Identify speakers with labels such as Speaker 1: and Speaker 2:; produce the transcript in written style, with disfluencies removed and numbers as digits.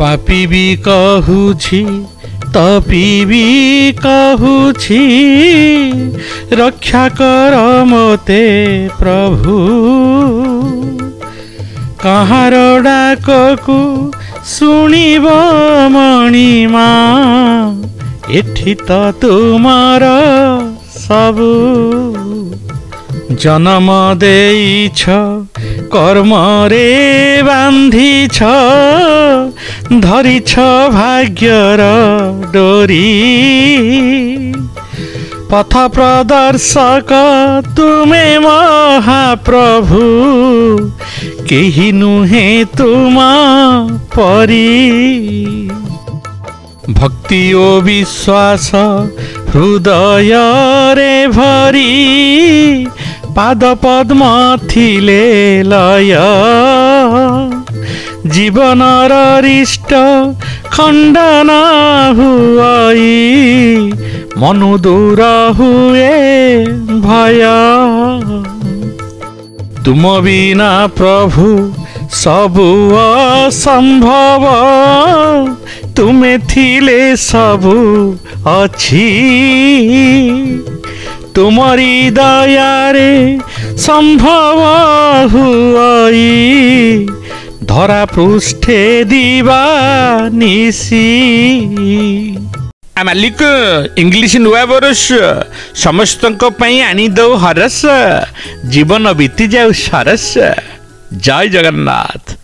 Speaker 1: पापी भी कहूछि तपी भी कहूछि रक्षा कर मोते प्रभु कहार डाककु शुणिब मणिमा एठी तो तुमार सबु जन्म देइछ कर्म रे बांधिछ धरिछ भाग्यर डोरी पथ प्रदर्शक तुमे महाप्रभु केही नुहे तुमा परी भक्ति ओ विश्वास हृदय रे भरी पाद पद्म थिले लय जीवनर रिष्ट खंडन हुई मनु दूर हुए भय तुम बिना प्रभु सबु असंभव तुमे थिले सबु अछि तुमरी दयारे संभव हुई धरा पृष्ठे दिवा निसी मालिक इंग्लिश नुआ बरस समस्त आनी दो हरस जीवन बीती जाऊ सरस जय जगन्नाथ।